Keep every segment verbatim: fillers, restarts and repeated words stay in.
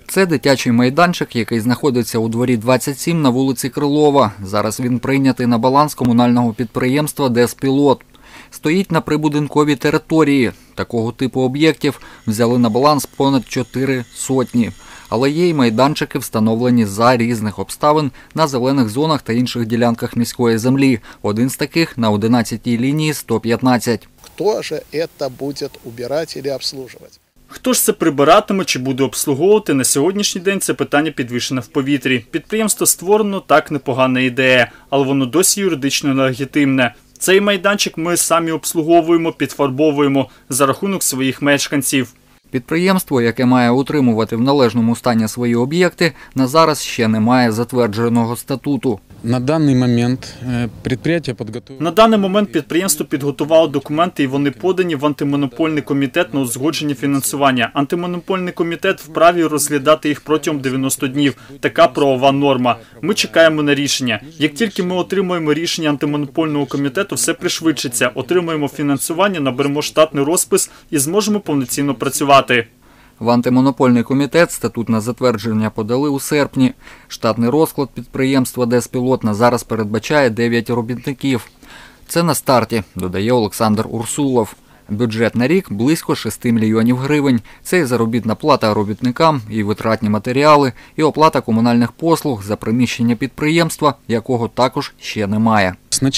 Це дитячий майданчик, який знаходиться у дворі двадцять сім на вулиці Крилова. Зараз він прийнятий на баланс комунального підприємства «Деспілот». Стоїть на прибудинковій території. Такого типу об'єктів взяли на баланс понад чотири сотні. Але є й майданчики, встановлені за різних обставин на зелених зонах та інших ділянках міської землі. Один з таких на одинадцятій лінії сто п'ятнадцять. Хто ж це буде убирати або обслуговувати? Хто ж це прибиратиме чи буде обслуговувати, на сьогоднішній день це питання підвішене в повітрі. Підприємство створено, так, непогана ідея, але воно досі юридично нелегітимне. Цей майданчик ми самі обслуговуємо, підфарбовуємо за рахунок своїх мешканців. Підприємство, яке має утримувати в належному стані свої об'єкти, на зараз ще не має затвердженого статуту. На даний момент підприємство підготувало... На даний момент підприємство підготувало документи і вони подані в антимонопольний комітет на узгодження фінансування. Антимонопольний комітет вправі розглядати їх протягом дев'яноста днів. Така правова норма. Ми чекаємо на рішення. Як тільки ми отримаємо рішення антимонопольного комітету, все пришвидшиться. Отримаємо фінансування, наберемо штатний розпис і зможемо повноцінно працювати. В антимонопольний комітет статут на затвердження подали у серпні. Штатний розклад підприємства «Деспілот» на зараз передбачає дев'ять робітників. Це на старті, додає Олександр Урсулов. Бюджет на рік – близько шести мільйонів гривень. Це і заробітна плата робітникам, і витратні матеріали, і оплата комунальних послуг за приміщення підприємства, якого також ще немає.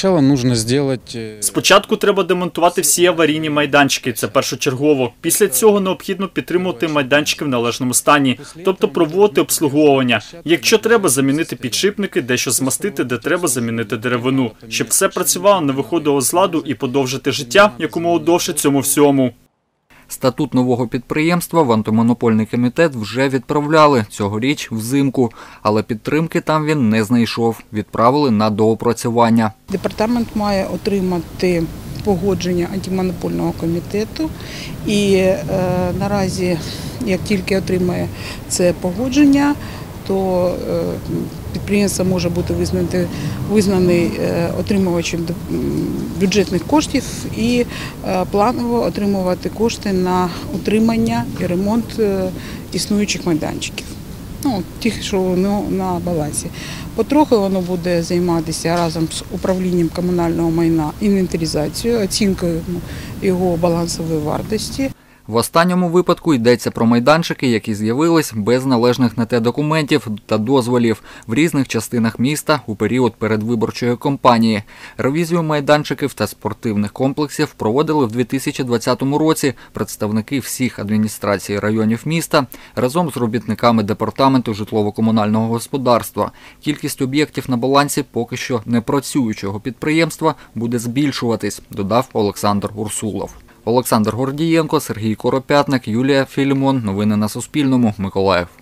Спочатку треба демонтувати всі аварійні майданчики, це першочергово. Після цього необхідно підтримувати майданчики в належному стані, тобто проводити обслуговування. Якщо треба, замінити підшипники, дещо змастити, де треба замінити деревину. Щоб все працювало, не виходило з ладу і подовжити життя якомога довше цьому всьому. Статут нового підприємства в антимонопольний комітет вже відправляли цьогоріч взимку, але підтримки там він не знайшов. Відправили на доопрацювання. Департамент має отримати погодження антимонопольного комітету і е, наразі, як тільки отримає це погодження, то е, підприємство може бути визнаний, визнаний е, отримувачем бюджетних коштів і е, планово отримувати кошти на утримання і ремонт е, існуючих майданчиків. Ну, тих, що ну, на балансі. Потрохи воно буде займатися разом з управлінням комунального майна інвентаризацією, оцінкою його балансової вартості. В останньому випадку йдеться про майданчики, які з'явились без належних на те документів та дозволів в різних частинах міста у період передвиборчої кампанії. Ревізію майданчиків та спортивних комплексів проводили в дві тисячі двадцятому році представники всіх адміністрацій районів міста разом з робітниками департаменту житлово-комунального господарства. Кількість об'єктів на балансі поки що непрацюючого підприємства буде збільшуватись, додав Олександр Урсулов. Олександр Гордієнко, Сергій Коропятник, Юлія Філімон. Новини на Суспільному. Миколаїв.